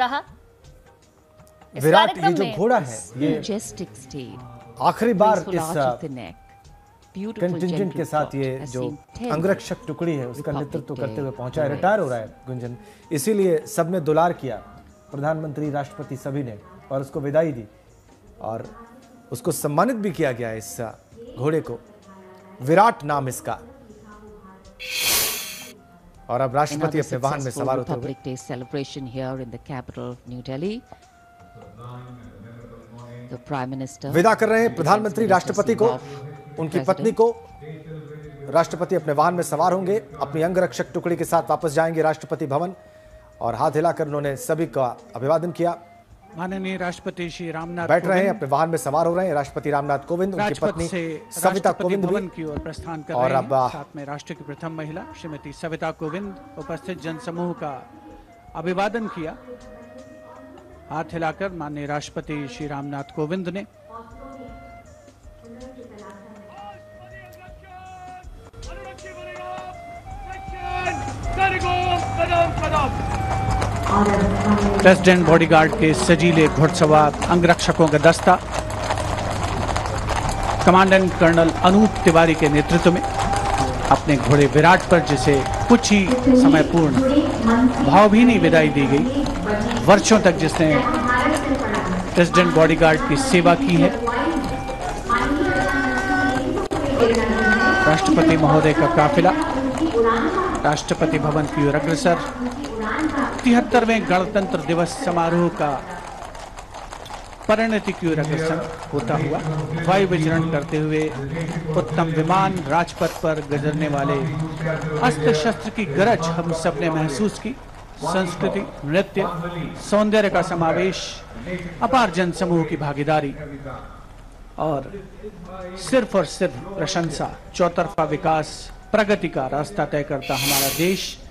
रहा। विराट ये जो घोड़ा है, ये आखिरी बार इस कंटिंजेंट के साथ ये जो अंगरक्षक टुकड़ी है उसका नेतृत्व करते हुए पहुंचा है, रिटायर हो रहा है गुंजन। इसीलिए सबने दुलार किया, प्रधानमंत्री, राष्ट्रपति सभी ने, और उसको विदाई दी और उसको सम्मानित भी किया गया इस घोड़े को। विराट नाम इसका। और अब राष्ट्रपति अपने वाहन में सवार होते हुए विदा कर रहे हैं प्रधानमंत्री राष्ट्रपति को, उनकी पत्नी को। राष्ट्रपति अपने वाहन में सवार होंगे, अपनी अंगरक्षक टुकड़ी के साथ वापस जाएंगे राष्ट्रपति भवन, और हाथ हिलाकर उन्होंने सभी का अभिवादन किया। माननीय राष्ट्रपति श्री रामनाथ बैठ रहे हैं, अपने वाहन में सवार हो रहे हैं राष्ट्रपति रामनाथ कोविंद, उनकी पत्नी सविता कोविंद भवन की ओर प्रस्थान कर रहे हैं। साथ में राष्ट्र की प्रथम महिला श्रीमती सविता कोविंद उपस्थित जनसमूह का अभिवादन किया। हाथ हिलाकर माननीय राष्ट्रपति श्री रामनाथ कोविंद ने प्रेसिडेंट बॉडीगार्ड के सजीले घुड़सवार अंगरक्षकों का दस्ता कमांडेंट कर्नल अनूप तिवारी के नेतृत्व में अपने घोड़े विराट पर, जिसे कुछ ही समय पूर्ण भावभीनी विदाई दी गई। वर्षों तक जिसने प्रेसिडेंट बॉडीगार्ड की सेवा की है, राष्ट्रपति महोदय का काफिला राष्ट्रपति भवन की ओर अग्रसर 73वें गणतंत्र दिवस समारोह का परिणति की ओर अग्रसर होता हुआ वायु विचरण करते हुए उत्तम विमान राजपथ पर गुजरने वाले अस्त्र शस्त्र की गरज हम सबने महसूस की। संस्कृति, नृत्य, सौंदर्य का समावेश, अपार जनसमूह की भागीदारी और सिर्फ प्रशंसा, चौतरफा विकास, प्रगति का रास्ता तय करता हमारा देश